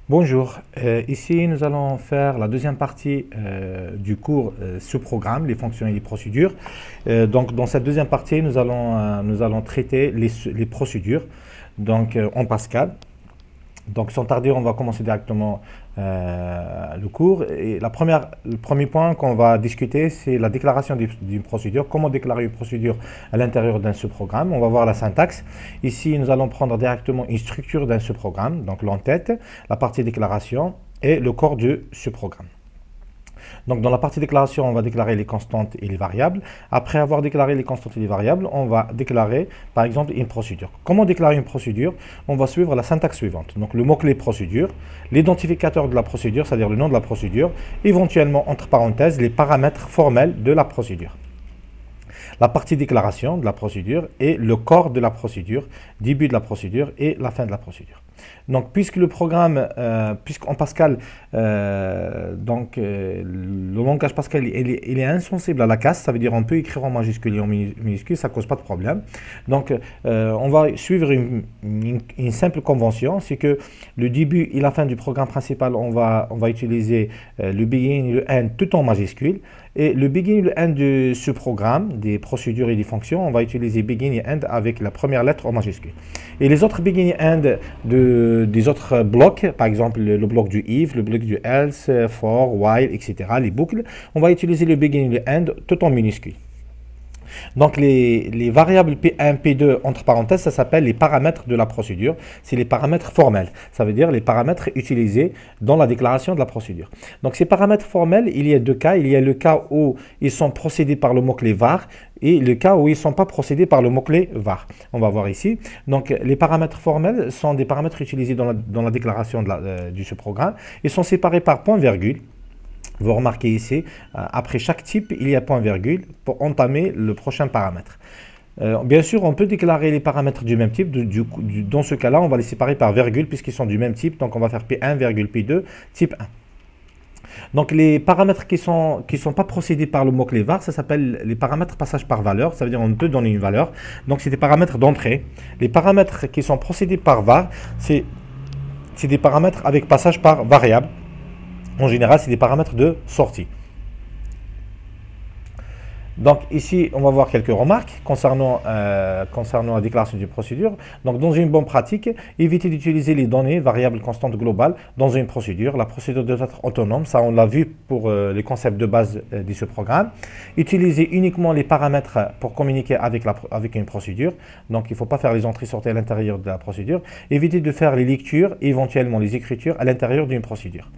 Bonjour, ici nous allons faire la deuxième partie du cours sous programme, les fonctions et les procédures. Donc dans cette deuxième partie, nous allons traiter les procédures en Pascal. Donc sans tarder, on va commencer directement le cours. Et le premier point qu'on va discuter, c'est la déclaration d'une procédure. Comment déclarer une procédure à l'intérieur d'un sous-programme. On va voir la syntaxe. Ici, nous allons prendre directement une structure d'un sous-programme, donc l'entête, la partie déclaration et le corps du sous-programme. Donc, dans la partie déclaration, on va déclarer les constantes et les variables. Après avoir déclaré les constantes et les variables, on va déclarer, par exemple, une procédure. Comment déclarer une procédure? On va suivre la syntaxe suivante. Donc, le mot-clé procédure, l'identificateur de la procédure, c'est-à-dire le nom de la procédure, éventuellement, entre parenthèses, les paramètres formels de la procédure. La partie déclaration de la procédure et le corps de la procédure, début de la procédure et la fin de la procédure. Donc, puisque le programme, puisqu'en Pascal, le langage Pascal, il est insensible à la casse, ça veut dire on peut écrire en majuscule et en minuscule, ça ne cause pas de problème. Donc, on va suivre une simple convention, c'est que le début et la fin du programme principal, on va utiliser le begin et le end tout en majuscule. Et le begin et le end de ce programme, des procédures et des fonctions, on va utiliser begin et end avec la première lettre en majuscule. Et les autres begin et end des autres blocs, par exemple le bloc du if, le bloc du else, for, while, etc., les boucles, on va utiliser le begin et le end tout en minuscule. Donc les variables P1, P2, entre parenthèses, ça s'appelle les paramètres de la procédure. C'est les paramètres formels. Ça veut dire les paramètres utilisés dans la déclaration de la procédure. Donc ces paramètres formels, il y a deux cas. Il y a le cas où ils sont procédés par le mot-clé var et le cas où ils ne sont pas procédés par le mot-clé var. On va voir ici. Donc les paramètres formels sont des paramètres utilisés dans la déclaration du sous-programme. Ils sont séparés par point-virgule. Vous remarquez ici, après chaque type, il y a point-virgule pour entamer le prochain paramètre. Bien sûr, on peut déclarer les paramètres du même type. Dans ce cas-là, on va les séparer par virgule puisqu'ils sont du même type. Donc, on va faire P1, virgule P2, type 1. Donc, les paramètres qui ne sont pas procédés par le mot-clé var, ça s'appelle les paramètres passage par valeur. Ça veut dire qu'on peut donner une valeur. Donc, c'est des paramètres d'entrée. Les paramètres qui sont procédés par var, c'est des paramètres avec passage par variable. En général, c'est des paramètres de sortie. Donc ici, on va voir quelques remarques concernant la déclaration d'une procédure. Donc dans une bonne pratique, évitez d'utiliser les données variables constantes globales dans une procédure. La procédure doit être autonome, ça on l'a vu pour les concepts de base de ce programme. Utilisez uniquement les paramètres pour communiquer avec une procédure. Donc il ne faut pas faire les entrées-sorties à l'intérieur de la procédure. Évitez de faire les lectures et éventuellement les écritures à l'intérieur d'une procédure.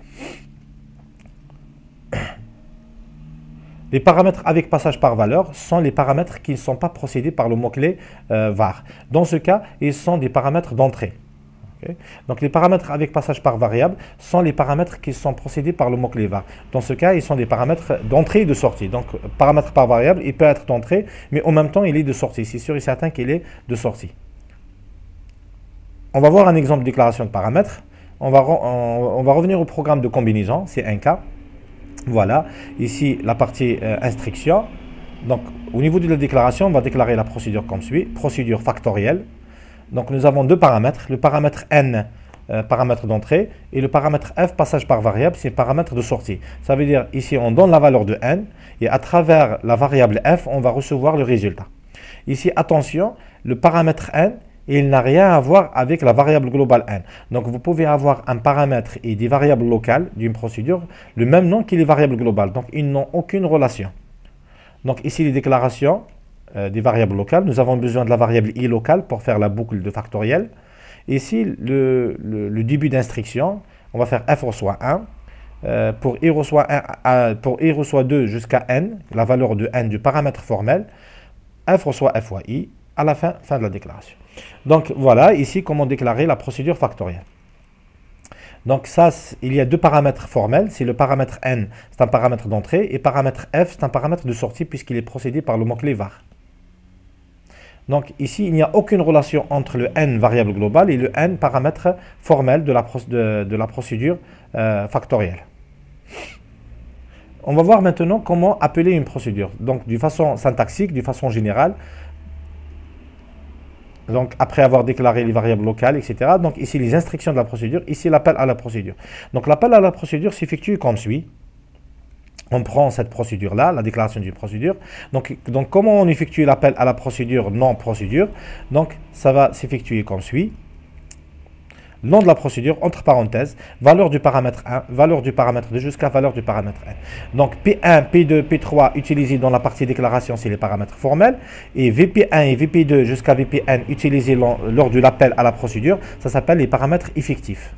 Les paramètres avec passage par valeur sont les paramètres qui ne sont pas procédés par le mot-clé var. Dans ce cas, ils sont des paramètres d'entrée. Okay. Donc les paramètres avec passage par variable sont les paramètres qui sont procédés par le mot-clé var. Dans ce cas, ils sont des paramètres d'entrée et de sortie. Donc paramètre par variable, il peut être d'entrée, mais en même temps, il est de sortie. C'est sûr et certain qu'il est de sortie. On va voir un exemple de déclaration de paramètres. On va revenir au programme de combinaison, c'est un cas. Voilà, ici la partie instruction. Donc au niveau de la déclaration, on va déclarer la procédure comme suit. Procédure factorielle. Donc nous avons deux paramètres. Le paramètre n, paramètre d'entrée, et le paramètre f, passage par variable, c'est paramètre de sortie. Ça veut dire ici on donne la valeur de n, et à travers la variable f, on va recevoir le résultat. Ici, attention, le paramètre n, il n'a rien à voir avec la variable globale n. Donc vous pouvez avoir un paramètre et des variables locales d'une procédure, le même nom que les variables globales. Donc ils n'ont aucune relation. Donc ici les déclarations des variables locales, nous avons besoin de la variable i locale pour faire la boucle de factoriel. Ici le début d'instruction, on va faire f reçoit 1. Pour i reçoit 2 jusqu'à n, la valeur de n du paramètre formel, f reçoit f fois i, à la fin de la déclaration. Donc voilà ici comment déclarer la procédure factorielle. Donc ça, il y a deux paramètres formels, c'est le paramètre n, c'est un paramètre d'entrée, et paramètre f, c'est un paramètre de sortie puisqu'il est procédé par le mot-clé var. Donc ici, il n'y a aucune relation entre le n variable globale et le n paramètre formel de la procédure factorielle. On va voir maintenant comment appeler une procédure. Donc, d'une façon syntaxique, d'une façon générale, Donc, après avoir déclaré les variables locales, etc. Donc, ici, les instructions de la procédure. Ici, l'appel à la procédure. Donc, l'appel à la procédure s'effectue comme suit. On prend cette procédure-là, la déclaration d'une procédure. Donc, comment on effectue l'appel à la procédure non procédure? Donc, ça va s'effectuer comme suit. Nom de la procédure, entre parenthèses, valeur du paramètre 1, valeur du paramètre 2 jusqu'à valeur du paramètre 1. Donc P1, P2, P3 utilisés dans la partie déclaration, c'est les paramètres formels. Et VP1 et VP2 jusqu'à VPN utilisés lors de l'appel à la procédure, ça s'appelle les paramètres effectifs.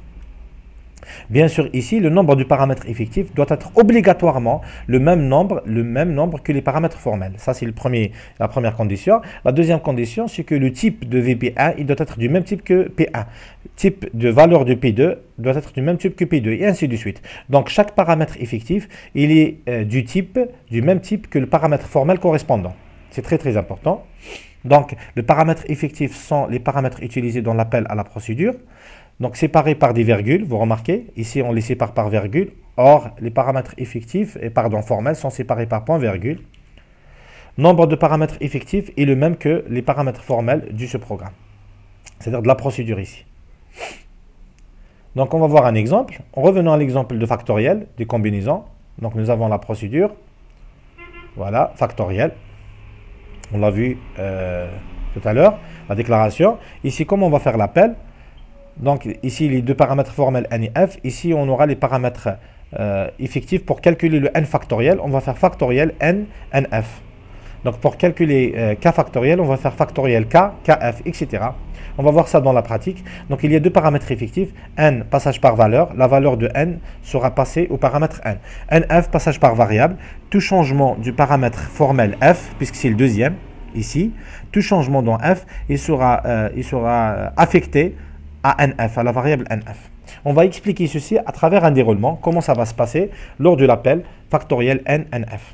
Bien sûr, ici, le nombre du paramètre effectif doit être obligatoirement le même nombre que les paramètres formels. Ça, c'est la première condition. La deuxième condition, c'est que le type de VP1, il doit être du même type que P1. Type de valeur de P2 doit être du même type que P2, et ainsi de suite. Donc, chaque paramètre effectif, il est du même type que le paramètre formel correspondant. C'est très, très important. Donc, les paramètres effectifs sont les paramètres utilisés dans l'appel à la procédure. Donc, séparés par des virgules, vous remarquez, ici on les sépare par virgule. Or, les paramètres effectifs, formels, sont séparés par point-virgule. Nombre de paramètres effectifs est le même que les paramètres formels de ce programme, c'est-à-dire de la procédure ici. Donc, on va voir un exemple. En revenant à l'exemple de factoriel, des combinaisons. Donc, nous avons la procédure. Voilà, factoriel. On l'a vu tout à l'heure, la déclaration. Ici, comment on va faire l'appel? Donc, ici, les deux paramètres formels n et f. Ici, on aura les paramètres effectifs. Pour calculer le n factoriel, on va faire factoriel n, nf. Donc, pour calculer k factoriel, on va faire factoriel k, kf, etc. On va voir ça dans la pratique. Donc, il y a deux paramètres effectifs. N, passage par valeur. La valeur de n sera passée au paramètre n. Nf, passage par variable. Tout changement du paramètre formel f, puisque c'est le deuxième, ici, tout changement dans f, il sera affecté à nf, à la variable nf. On va expliquer ceci à travers un déroulement, comment ça va se passer lors de l'appel factoriel n, nf.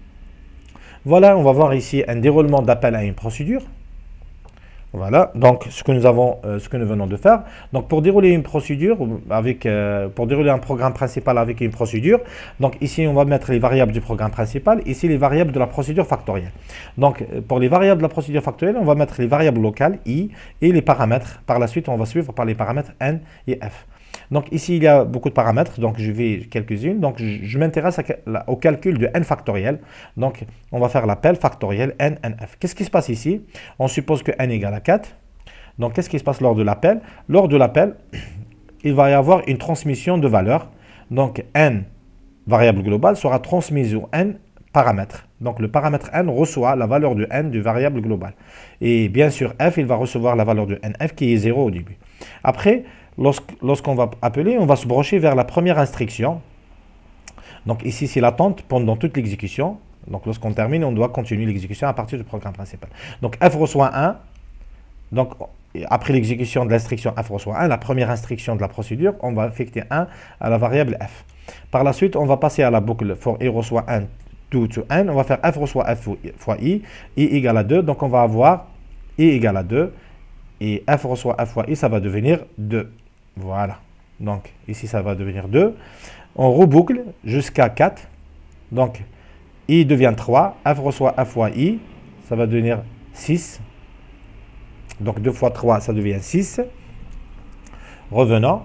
Voilà, on va voir ici un déroulement d'appel à une procédure. Voilà, donc ce que nous venons de faire. Donc pour dérouler une procédure, pour dérouler un programme principal avec une procédure, donc ici on va mettre les variables du programme principal, ici les variables de la procédure factorielle. Donc pour les variables de la procédure factorielle, on va mettre les variables locales i et les paramètres. Par la suite, on va suivre par les paramètres n et f. Donc ici, il y a beaucoup de paramètres, donc je vais quelques-unes. Donc je m'intéresse au calcul de n factoriel. Donc on va faire l'appel factoriel n, nf. Qu'est-ce qui se passe ici? On suppose que n égale à 4. Donc qu'est-ce qui se passe lors de l'appel? Lors de l'appel, il va y avoir une transmission de valeurs. Donc n, variable globale, sera transmise au n paramètres. Donc le paramètre n reçoit la valeur de n du variable globale. Et bien sûr, f, il va recevoir la valeur de nf qui est 0 au début. Après, lorsqu'on va appeler, on va se brancher vers la première instruction. Donc ici, c'est l'attente pendant toute l'exécution. Donc lorsqu'on termine, on doit continuer l'exécution à partir du programme principal. Donc f reçoit 1. Donc après l'exécution de l'instruction f reçoit 1, la première instruction de la procédure, on va affecter 1 à la variable f. Par la suite, on va passer à la boucle for i reçoit 1 to n. On va faire f reçoit f fois i égale à 2. Donc on va avoir i égale à 2. Et f reçoit f fois i, ça va devenir 2. Voilà. Donc, ici, ça va devenir 2. On reboucle jusqu'à 4. Donc, i devient 3. F reçoit f fois i. Ça va devenir 6. Donc, 2 fois 3, ça devient 6. Revenons.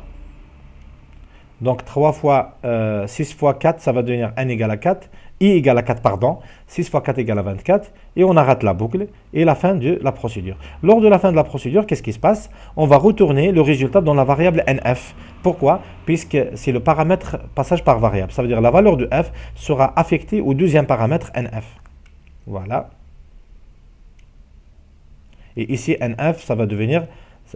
Donc, 6 fois 4, ça va devenir n égale à 4. I égale à 4, pardon. 6 fois 4 égale à 24. Et on arrête la boucle et la fin de la procédure. Lors de la fin de la procédure, qu'est-ce qui se passe? On va retourner le résultat dans la variable nf. Pourquoi? Puisque c'est le paramètre passage par variable. Ça veut dire que la valeur de f sera affectée au deuxième paramètre nf. Voilà. Et ici, nf, ça va devenir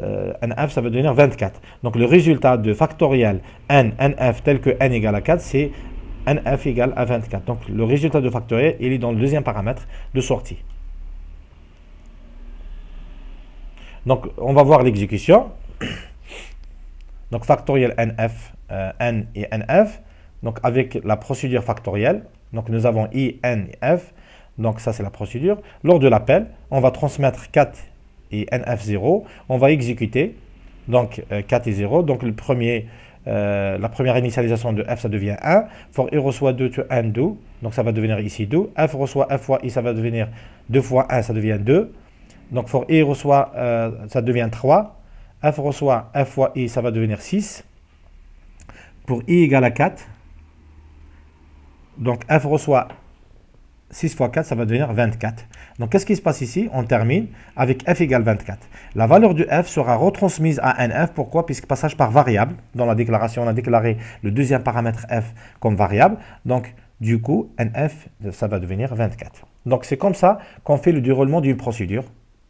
24. Donc le résultat de factoriel nf tel que n égale à 4, c'est nf égale à 24. Donc le résultat de factoriel, il est dans le deuxième paramètre de sortie. Donc on va voir l'exécution. Donc factoriel nf, n et nf. Donc avec la procédure factorielle. Donc nous avons i, n et f. Donc ça c'est la procédure. Lors de l'appel, on va transmettre 4 et nf 0. On va exécuter. Donc 4 et 0. Donc la première initialisation de f, ça devient 1. For i reçoit 2 to n, 2. Donc ça va devenir ici 2. F reçoit f fois i, ça va devenir 2 fois 1, ça devient 2. Donc for i reçoit, ça devient 3. F reçoit f fois i, ça va devenir 6. Pour i égale à 4, donc f reçoit 6 fois 4, ça va devenir 24. Donc qu'est-ce qui se passe ici? On termine avec f égale 24. La valeur du f sera retransmise à nf. Pourquoi? Puisque passage par variable. Dans la déclaration, on a déclaré le deuxième paramètre f comme variable. Donc du coup, nf, ça va devenir 24. Donc c'est comme ça qu'on fait le déroulement d'une procédure.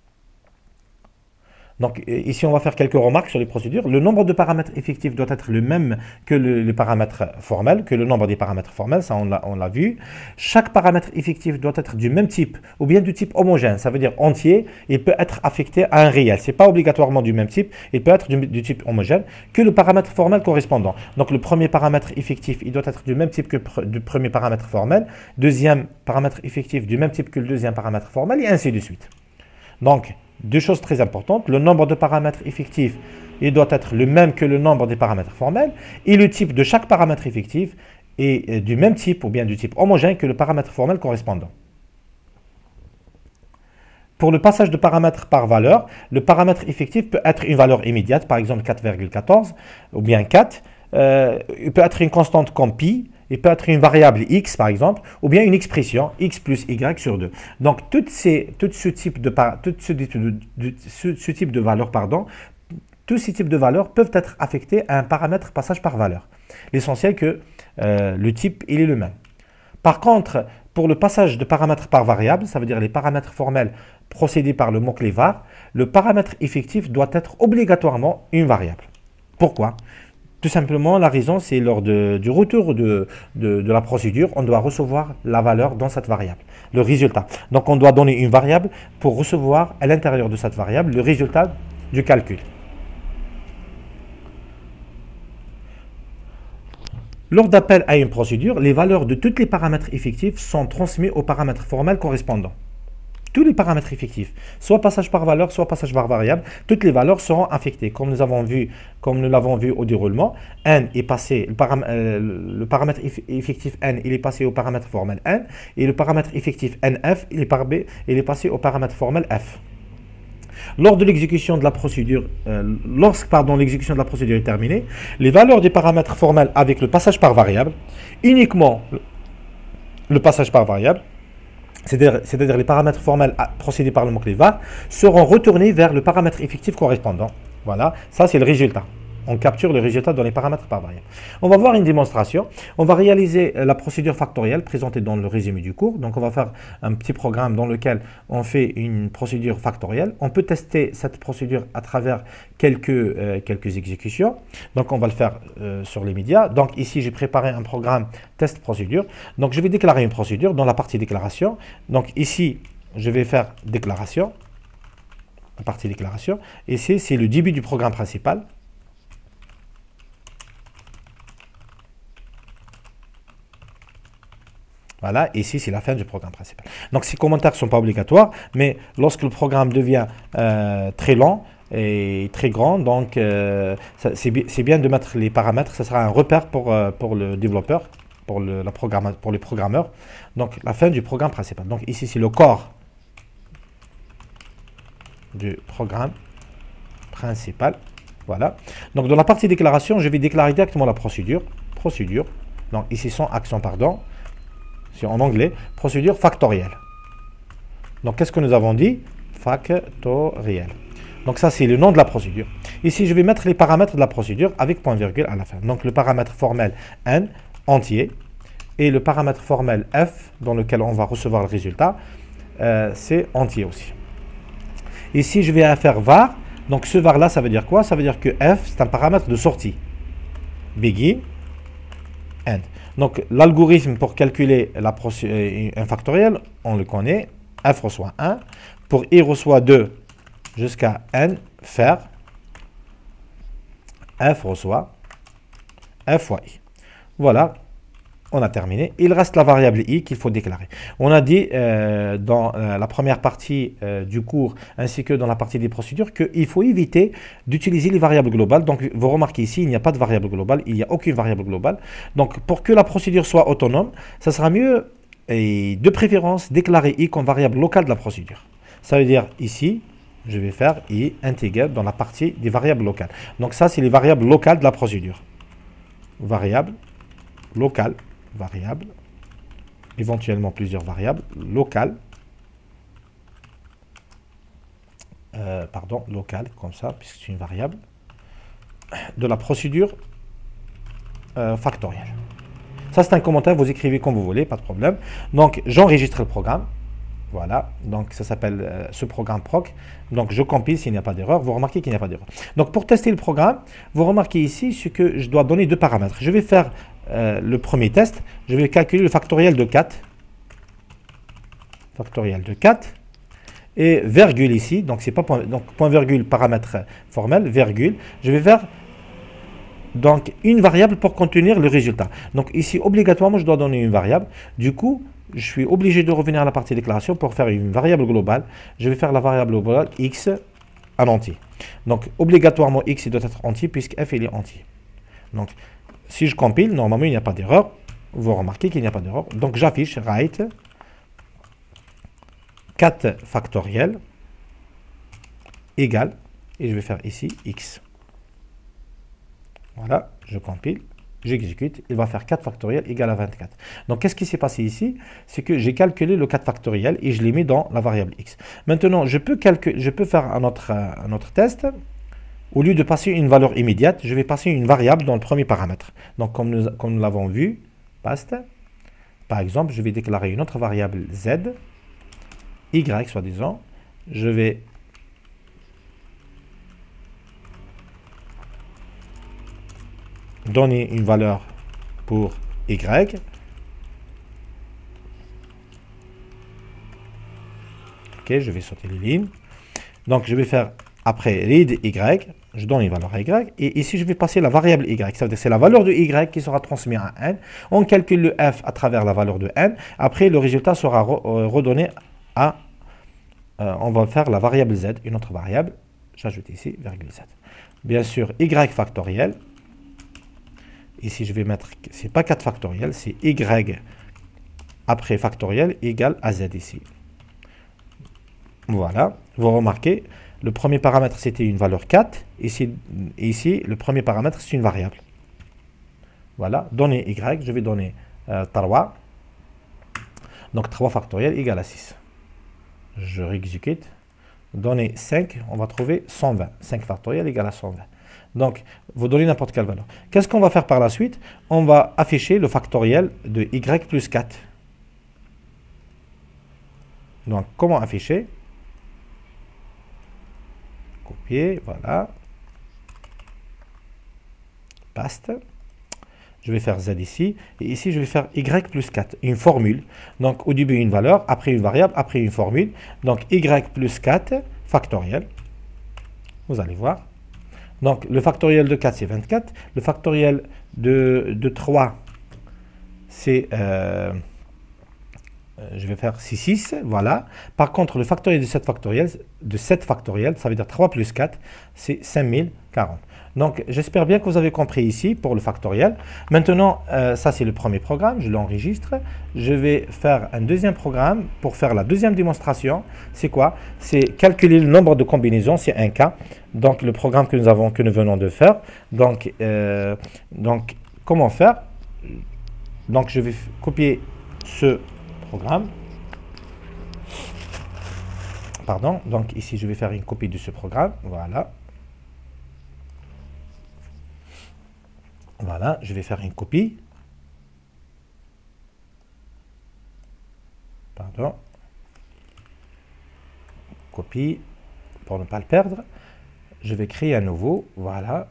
Donc ici, on va faire quelques remarques sur les procédures. Le nombre de paramètres effectifs doit être le même que le paramètre formel, que le nombre des paramètres formels, ça on l'a vu. Chaque paramètre effectif doit être du même type ou bien du type homogène, ça veut dire entier. Il peut être affecté à un réel. Ce n'est pas obligatoirement du même type, il peut être du type homogène que le paramètre formel correspondant. Donc le premier paramètre effectif, il doit être du même type que le premier paramètre formel. Deuxième paramètre effectif du même type que le deuxième paramètre formel et ainsi de suite. Donc, deux choses très importantes, le nombre de paramètres effectifs, il doit être le même que le nombre des paramètres formels, et le type de chaque paramètre effectif est du même type ou bien du type homogène que le paramètre formel correspondant. Pour le passage de paramètres par valeur, le paramètre effectif peut être une valeur immédiate, par exemple 4,14 ou bien 4, il peut être une constante comme pi, il peut être une variable x par exemple, ou bien une expression x plus y sur 2. Donc tout ce type de valeurs, tous ces types de valeurs peuvent être affectés à un paramètre passage par valeur. L'essentiel que le type il est le même. Par contre, pour le passage de paramètres par variable, ça veut dire les paramètres formels procédés par le mot-clé var, le paramètre effectif doit être obligatoirement une variable. Pourquoi? Tout simplement, la raison, c'est lors du retour de la procédure, on doit recevoir la valeur dans cette variable, le résultat. Donc, on doit donner une variable pour recevoir à l'intérieur de cette variable le résultat du calcul. Lors d'appel à une procédure, les valeurs de tous les paramètres effectifs sont transmis aux paramètres formels correspondants. Tous les paramètres effectifs, soit passage par valeur, soit passage par variable, toutes les valeurs seront affectées. Comme nous l'avons vu au déroulement, n est passé, le paramètre effectif n, il est passé au paramètre formel n, et le paramètre effectif nf, il est passé au paramètre formel f. Lors de l'exécution de la procédure, lorsque l'exécution de la procédure est terminée, les valeurs des paramètres formels avec le passage par variable, uniquement le passage par variable, c'est-à-dire les paramètres formels procédés par le mot-clé var, seront retournés vers le paramètre effectif correspondant. Voilà, ça c'est le résultat. On capture le résultat dans les paramètres par variable. On va voir une démonstration. On va réaliser la procédure factorielle présentée dans le résumé du cours. Donc on va faire un petit programme dans lequel on fait une procédure factorielle. On peut tester cette procédure à travers quelques exécutions. Donc on va le faire sur les médias. Donc ici j'ai préparé un programme test procédure. Donc je vais déclarer une procédure dans la partie déclaration. Donc ici je vais faire déclaration. La partie déclaration. Ici c'est le début du programme principal. Voilà, ici c'est la fin du programme principal. Donc ces commentaires ne sont pas obligatoires, mais lorsque le programme devient très long et très grand, donc c'est bien de mettre les paramètres. Ce sera un repère pour le développeur, pour les programmeurs. Donc la fin du programme principal. Donc ici c'est le corps du programme principal. Voilà. Donc dans la partie déclaration, je vais déclarer directement la procédure. Procédure. Donc ici sans accent, pardon. En anglais, procédure factorielle. Donc, qu'est-ce que nous avons dit? Factorielle. Donc, ça, c'est le nom de la procédure. Ici, je vais mettre les paramètres de la procédure avec point virgule à la fin. Donc, le paramètre formel n entier et le paramètre formel f dans lequel on va recevoir le résultat, c'est entier aussi. Ici, je vais faire var. Donc, ce var-là, ça veut dire quoi? Ça veut dire que f, c'est un paramètre de sortie. Begin, end. Donc, l'algorithme pour calculer un factoriel, on le connaît. F reçoit 1. Pour i reçoit 2 jusqu'à n, faire. F reçoit f fois i. Voilà, on a terminé. Il reste la variable i qu'il faut déclarer. On a dit dans la première partie du cours, ainsi que dans la partie des procédures, qu'il faut éviter d'utiliser les variables globales. Donc, vous remarquez ici, il n'y a pas de variable globale, il n'y a aucune variable globale. Donc, pour que la procédure soit autonome, ça sera mieux, et de préférence, déclarer i comme variable locale de la procédure. Ça veut dire ici, je vais faire i integer dans la partie des variables locales. Donc ça, c'est les variables locales de la procédure. Variable locale, variable, éventuellement plusieurs variables locales. Pardon, locale, comme ça, puisque c'est une variable, de la procédure factorielle. Ça, c'est un commentaire, vous écrivez comme vous voulez, pas de problème. Donc, j'enregistre le programme. Voilà, donc ça s'appelle ce programme proc. Donc, je compile s'il n'y a pas d'erreur. Vous remarquez qu'il n'y a pas d'erreur. Donc, pour tester le programme, vous remarquez ici ce que je dois donner deux paramètres. Je vais faire le premier test. Je vais calculer le factoriel de 4. Factoriel de 4. Et virgule ici, donc c'est pas point, donc point virgule paramètre formel, virgule. Je vais faire donc une variable pour contenir le résultat. Donc ici, obligatoirement, je dois donner une variable. Du coup, je suis obligé de revenir à la partie déclaration pour faire une variable globale. Je vais faire la variable globale x en entier. Donc obligatoirement, x doit être entier puisque f il est entier. Donc si je compile, normalement, il n'y a pas d'erreur. Vous remarquez qu'il n'y a pas d'erreur. Donc j'affiche write 4 factoriel égale, et je vais faire ici x. Voilà, je compile, j'exécute, il va faire 4 factoriel égale à 24. Donc qu'est-ce qui s'est passé ici? C'est que j'ai calculé le 4 factoriel et je l'ai mis dans la variable x. Maintenant, je peux faire un autre test. Au lieu de passer une valeur immédiate, je vais passer une variable dans le premier paramètre. Donc comme nous l'avons vu, paste. Par exemple, je vais déclarer une autre variable z, y, soi-disant, je vais donner une valeur pour y. Ok, je vais sauter les lignes. Donc, je vais faire après read y, je donne une valeur à y, et ici, je vais passer la variable y. Ça veut dire que c'est la valeur de y qui sera transmise à n. On calcule le f à travers la valeur de n. Après, le résultat sera redonné à... on va faire la variable z, une autre variable. J'ajoute ici, virgule z. Bien sûr, y factoriel. Ici, je vais mettre, c'est pas 4 factoriel, c'est y après factoriel égale à z ici. Voilà, vous remarquez, le premier paramètre, c'était une valeur 4. Ici, le premier paramètre, c'est une variable. Voilà, donner y, je vais donner 3. Donc, 3 factoriel égale à 6. Je réexécute. Donner 5, on va trouver 120. 5 factoriel égale à 120. Donc, vous donnez n'importe quelle valeur. Qu'est-ce qu'on va faire par la suite? On va afficher le factoriel de y plus 4. Donc, comment afficher? Copier, voilà. Paste. Je vais faire z ici. Et ici, je vais faire y plus 4, une formule. Donc, au début, une valeur, après une variable, après une formule. Donc, y plus 4 factoriel. Vous allez voir. Donc, le factoriel de 4, c'est 24. Le factoriel de 3, c'est... je vais faire 6, voilà. Par contre, le factoriel de 7 factoriel, ça veut dire 3 plus 4, c'est 5040. Donc, j'espère bien que vous avez compris ici pour le factoriel. Maintenant, ça, c'est le premier programme. Je l'enregistre. Je vais faire un deuxième programme pour faire la deuxième démonstration. C'est quoi? C'est calculer le nombre de combinaisons. C'est un cas. Donc, le programme que nous venons de faire. Donc, comment faire? Donc, je vais copier ce programme. Pardon. Donc, ici, je vais faire une copie de ce programme. Voilà. Voilà, je vais faire une copie. Pardon. Copie pour ne pas le perdre. Je vais créer un nouveau. Voilà.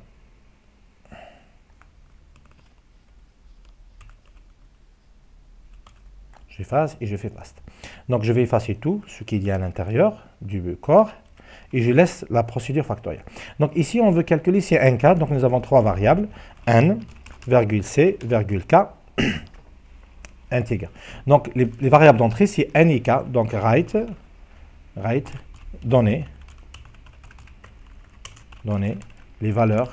J'efface et je fais paste. Donc, je vais effacer tout ce qu'il y a à l'intérieur du corps. Et je laisse la procédure factorielle. Donc ici, on veut calculer si un cas. Donc nous avons trois variables. n, virgule c, virgule k, integer. Donc les variables d'entrée, c'est n et k. Donc write, donner les valeurs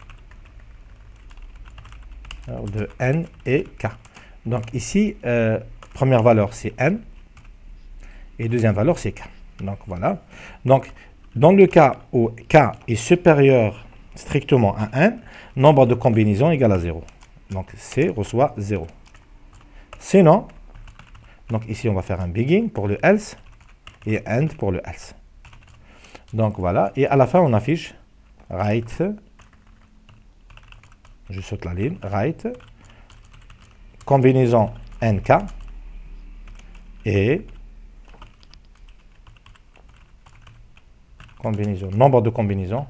de n et k. Donc ici, première valeur, c'est n. Et deuxième valeur, c'est k. Donc voilà. Donc dans le cas où k est supérieur strictement à 1, nombre de combinaisons égale à 0. Donc C reçoit 0. Sinon, donc ici on va faire un begin pour le else et end pour le else. Donc voilà, et à la fin on affiche write, je saute la ligne, write, combinaison nk et combinaison, nombre de combinaisons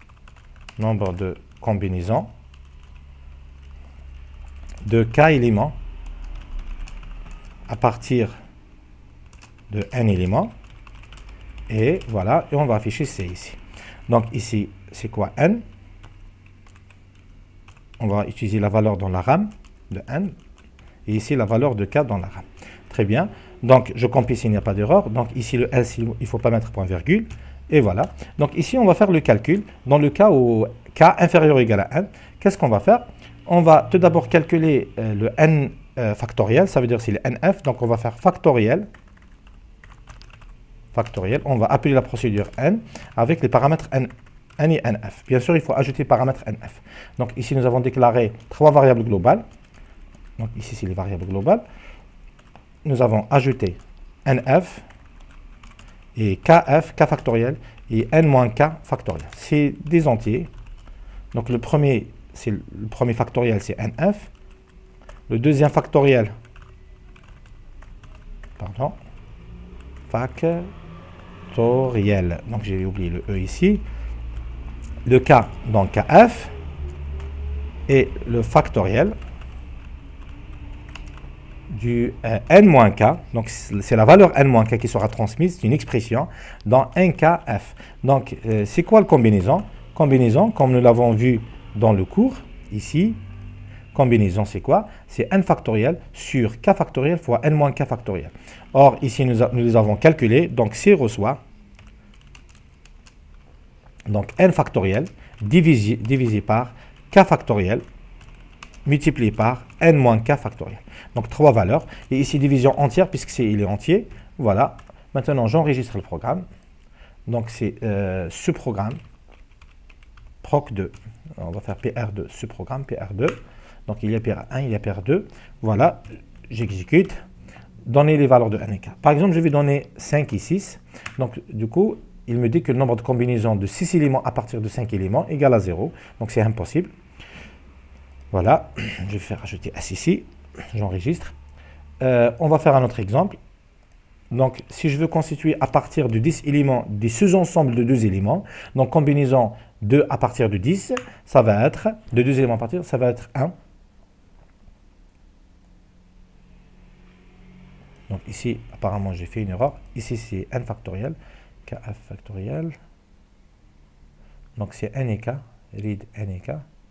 de k éléments à partir de n éléments. Et voilà, et on va afficher C ici. Donc ici, c'est quoi n? On va utiliser la valeur dans la RAM de n. Et ici, la valeur de k dans la RAM. Très bien. Donc, je compile s'il n'y a pas d'erreur. Donc ici, le else, il ne faut pas mettre point virgule. Et voilà. Donc ici, on va faire le calcul. Dans le cas où k inférieur ou égal à n, qu'est-ce qu'on va faire? On va tout d'abord calculer le n factoriel. Ça veut dire c'est le nf. Donc on va faire factoriel. On va appeler la procédure n avec les paramètres n et nf. Bien sûr, il faut ajouter le paramètre nf. Donc ici, nous avons déclaré 3 variables globales. Donc ici, c'est les variables globales. Nous avons ajouté nf et kf, k factoriel, et n moins k factoriel. C'est des entiers. Donc le premier factoriel, c'est nf. Le deuxième factoriel, factoriel. Donc j'ai oublié le E ici. Le K, donc KF. Et le factoriel du N-K. Donc c'est la valeur N-K qui sera transmise, c'est une expression, dans NKF. Donc c'est quoi le combinaison? Combinaison, comme nous l'avons vu dans le cours, ici. Combinaison, c'est quoi? C'est n factoriel sur k factoriel fois n moins k factoriel. Or, ici, nous les avons calculés. Donc, C reçoit donc n factoriel divisé par k factoriel multiplié par n moins k factoriel. Donc, 3 valeurs. Et ici, division entière, puisque il est entier. Voilà. Maintenant, j'enregistre le programme. Donc, c'est ce programme, proc2. On va faire PR2, ce programme, PR2. Donc, il y a PR1, il y a PR2. Voilà, j'exécute. Donner les valeurs de n et k. Par exemple, je vais donner 5 et 6. Donc, du coup, il me dit que le nombre de combinaisons de 6 éléments à partir de 5 éléments égale à 0. Donc, c'est impossible. Voilà, je vais faire ajouter S ici. J'enregistre. On va faire un autre exemple. Donc, si je veux constituer à partir de 10 éléments des sous-ensembles de 2 éléments, donc combinaison 2 à partir de 10, ça va être, de 2 éléments à partir, ça va être 1. Donc ici, apparemment, j'ai fait une erreur. Ici, c'est n factoriel, kf factoriel. Donc c'est n et k, read n et k.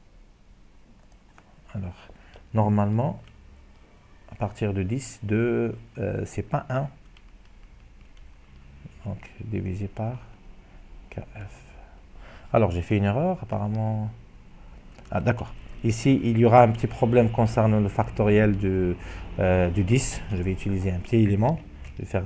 Alors, normalement, à partir de 10, 2, c'est pas 1. Donc, divisé par kf. Alors, j'ai fait une erreur, apparemment. Ah, d'accord. Ici, il y aura un petit problème concernant le factoriel du 10. Je vais utiliser un petit élément. Je vais faire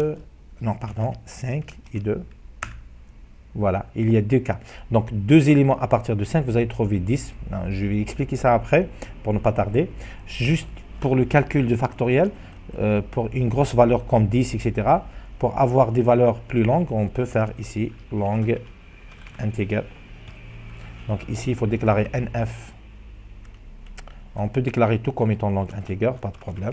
5 et 2. Voilà, il y a 2 cas. Donc, 2 éléments à partir de 5, vous allez trouver 10. Je vais expliquer ça après, pour ne pas tarder. Juste pour le calcul du factoriel, pour une grosse valeur comme 10, etc., pour avoir des valeurs plus longues, on peut faire ici long integer. Donc, ici, il faut déclarer nf. On peut déclarer tout comme étant long integer, pas de problème.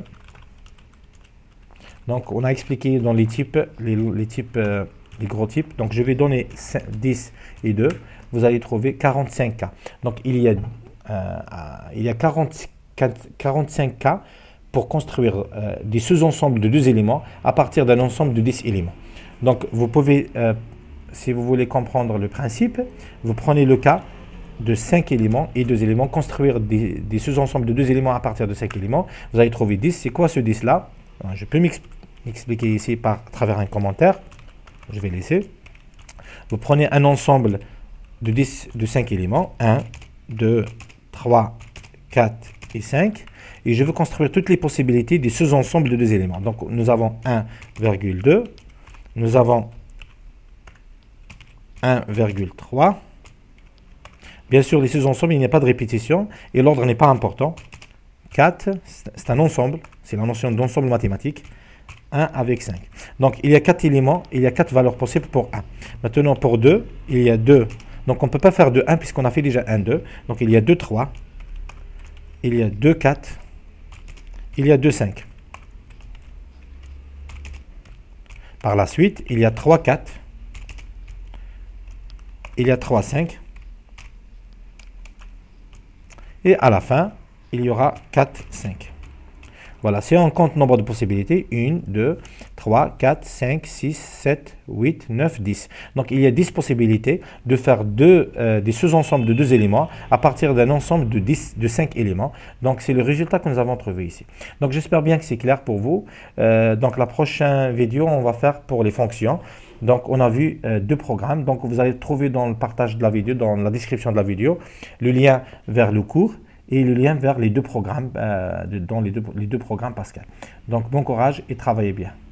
Donc, on a expliqué dans les types, les gros types. Donc, je vais donner 10 et 2. Vous allez trouver 45 cas. Donc, il y a 45 cas pour construire des sous-ensembles de 2 éléments à partir d'un ensemble de 10 éléments. Donc, vous pouvez, si vous voulez comprendre le principe, vous prenez le cas de 5 éléments et 2 éléments, construire des sous-ensembles de 2 éléments à partir de 5 éléments. Vous allez trouver 10. C'est quoi ce 10-là? Je peux m'expliquer ici à travers un commentaire. Je vais laisser. Vous prenez un ensemble de 5 éléments. 1, 2, 3, 4 et 5. Et je veux construire toutes les possibilités des sous-ensembles de 2 éléments. Donc, nous avons 1,2. Nous avons 1,3. Bien sûr, les sous-ensembles, il n'y a pas de répétition et l'ordre n'est pas important. 4, c'est un ensemble, c'est la notion d'ensemble mathématique. 1 avec 5. Donc, il y a 4 éléments, il y a 4 valeurs possibles pour 1. Maintenant, pour 2, il y a 2. Donc, on ne peut pas faire de 1 puisqu'on a fait déjà 1, 2. Donc, il y a 2, 3. Il y a 2, 4. Il y a 2, 5. Par la suite, il y a 3, 4. Il y a 3, 5. Et à la fin, il y aura 4, 5. Voilà, si on compte le nombre de possibilités, 1, 2, 3, 4, 5, 6, 7, 8, 9, 10. Donc, il y a 10 possibilités de faire des sous-ensembles de 2 éléments à partir d'un ensemble de 5 éléments. Donc, c'est le résultat que nous avons trouvé ici. Donc, j'espère bien que c'est clair pour vous. Donc, la prochaine vidéo, on va faire pour les fonctions. Donc, on a vu 2 programmes. Donc, vous allez trouver dans le partage de la vidéo, dans la description de la vidéo, le lien vers le cours et le lien vers les 2 programmes, dans les deux programmes Pascal. Donc, bon courage et travaillez bien.